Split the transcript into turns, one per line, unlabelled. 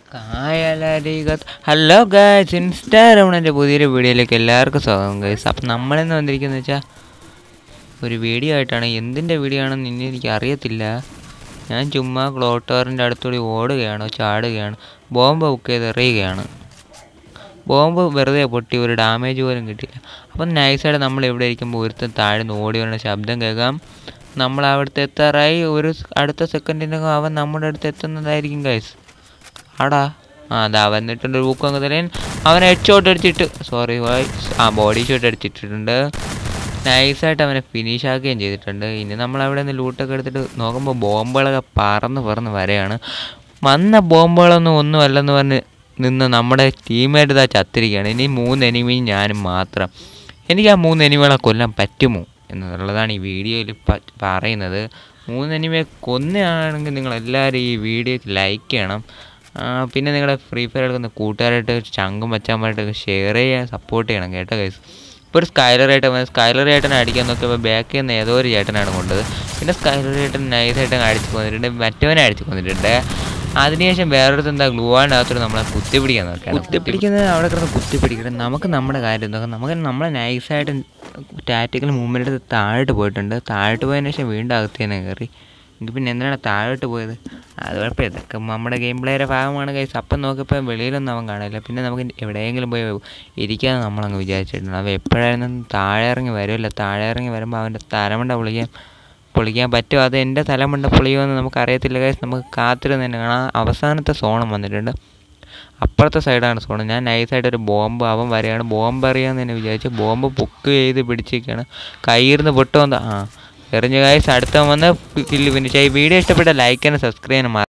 Hello guys, ഇൻസ്റ്റാഗ്രാമിൻ്റെ പുതിയൊരു വീഡിയോയിലേക്ക് എല്ലാവർക്കും സ്വാഗതം ഗൈസ്. അപ്പം നമ്മളിന്ന് വന്നിരിക്കുന്നത് വെച്ചാൽ ഒരു വീഡിയോ ആയിട്ടാണ്. എന്തിൻ്റെ വീഡിയോ ആണെന്ന് ഇനി എനിക്ക് അറിയത്തില്ല. ഞാൻ ചുമ്മാ ക്ലോക്ക് ടവറിൻ്റെ അടുത്തുകൂടി ഓടുകയാണ്, ചാടുകയാണ്, ബോംബ് ബുക്ക് ചെയ്ത് എറിയുകയാണ്. ബോംബ് വെറുതെ പൊട്ടി, ഒരു ഡാമേജ് പോലും കിട്ടിയില്ല. അപ്പം നൈസായിട്ട് നമ്മൾ ഇവിടെ ഇരിക്കുമ്പോൾ ഒരുത്തൻ താഴ്ന്ന് ഓടി വരുന്ന ശബ്ദം കേൾക്കാം. നമ്മൾ അവിടുത്തെ എത്താറായി. ഒരു അടുത്ത സെക്കൻഡിനകം അവൻ നമ്മുടെ അടുത്ത് എത്തുന്നതായിരിക്കും ഗൈസ്. ആടാ അതാ വന്നിട്ടുണ്ട്. ഒരു ബുക്ക് തരാൻ അവനെ ഹെഡ് ഷോട്ട് അടിച്ചിട്ട് ബോഡി ഷോട്ട് അടിച്ചിട്ടുണ്ട്. നൈസായിട്ട് അവനെ ഫിനിഷ് ആക്കുകയും ചെയ്തിട്ടുണ്ട്. ഇനി നമ്മളവിടെ നിന്ന് ലൂട്ടൊക്കെ എടുത്തിട്ട് നോക്കുമ്പോൾ ബോംബുകളൊക്കെ പറന്ന് വരെയാണ്. വന്ന ബോംബുകളൊന്നും ഒന്നുമല്ലെന്ന് പറഞ്ഞ് നിന്ന് നമ്മുടെ ടീമായിട്ട് ഇതാ ചത്തിരിക്കുകയാണ്. ഇനി 3 എനിമിയും ഞാനും മാത്രം. എനിക്ക് ആ 3 എനിമികളെ കൊല്ലാൻ പറ്റുമോ എന്നുള്ളതാണ് ഈ വീഡിയോയിൽ പറയുന്നത്. 3 എനിമിയെ കൊന്നയാണെങ്കിൽ നിങ്ങളെല്ലാവരും ഈ വീഡിയോയ്ക്ക് ലൈക്ക് ചെയ്യണം. പിന്നെ നിങ്ങളുടെ ഫ്രീ ഫയർ എടുക്കുന്ന കൂട്ടുകാരായിട്ട് ചങ്കും മച്ചാന്മാരായിട്ടൊക്കെ ഷെയർ ചെയ്യാൻ സപ്പോർട്ട് ചെയ്യണം കേട്ടോ ഗൈസ്. ഇപ്പോൾ ഒരു സ്കൈലർ ചേട്ടനെ അടിക്കാൻ നോക്കിയപ്പോൾ ബാക്കിൽ നിന്ന് ഏതോ ഒരു ചേട്ടനാണ് കൊണ്ടത്. പിന്നെ സ്കൈലർ ചേട്ടൻ നൈസായിട്ട് അടിച്ച് കൊന്നിട്ടുണ്ട്, മറ്റവനെ അടിച്ച് കൊന്നിട്ടുണ്ട്. അതിനുശേഷം വേറൊരുത്ത് എന്താ ഗ്ലൂവാണ്ടകത്തോട് നമ്മളെ കുത്തിപ്പിടിക്കാൻ നോക്കാം. കുത്തിപ്പിടിക്കുന്നത് അവിടെ കിടന്ന് കുത്തിപ്പിടിക്കണം. നമുക്ക് നമ്മുടെ കാര്യം നോക്കാം. നമ്മളെ നൈസായിട്ട് ടാറ്റിക്കൽ മൂവ്മെൻ്റ് എടുത്ത് താഴോട്ട് പോയിട്ടുണ്ട്. താഴോട്ട് പോയതിന് ശേഷം വീണ്ടും അകത്ത് തന്നെ കയറി. എനിക്ക് പിന്നെ എന്തിനാണ് താഴോട്ട് പോയത്? അത് കുഴപ്പം, ഇതൊക്കെ നമ്മുടെ ഗെയിം പ്ലേയുടെ ഭാഗമാണ് ഗൈസ്. അപ്പം നോക്കിയപ്പോൾ വെളിയിലൊന്നും അവൻ കാണില്ല. പിന്നെ നമുക്ക് എവിടെയെങ്കിലും പോയി ഇരിക്കാമെന്ന് നമ്മളങ്ങ് വിചാരിച്ചിട്ടുണ്ട്. അവൻ എപ്പോഴായിരുന്നു താഴെ ഇറങ്ങി വരുമല്ലോ. താഴെ ഇറങ്ങി വരുമ്പോൾ അവൻ്റെ തലമണ്ട പൊളിക്കാൻ പറ്റുമോ? അത് എൻ്റെ തലമണ്ട പൊളിയുമെന്ന് നമുക്കറിയത്തില്ല ഗൈസ്. നമുക്ക് കാത്തിരുന്ന് തന്നെ കാണാം. അവസാനത്തെ സോണും വന്നിട്ടുണ്ട്. അപ്പുറത്തെ സൈഡാണ് സോണ്. ഞാൻ നൈസായിട്ടൊരു ബോംബ് അവൻ വരെയാണ് ബോംബ് അറിയാമെന്ന് തന്നെ വിചാരിച്ചു. ബോംബ് ബുക്ക് ചെയ്ത് പിടിച്ചിരിക്കുകയാണ്. കയ്യിരുന്ന് പൊട്ടുമെന്ന് എറിഞ്ഞ ഗൈസ്. അടുത്ത വന്ന് ഫിനിഷായി. വീഡിയോ ഇഷ്ടപ്പെട്ട ലൈക്ക് ആൻഡ് സബ്സ്ക്രൈബ് ചെയ്യാൻ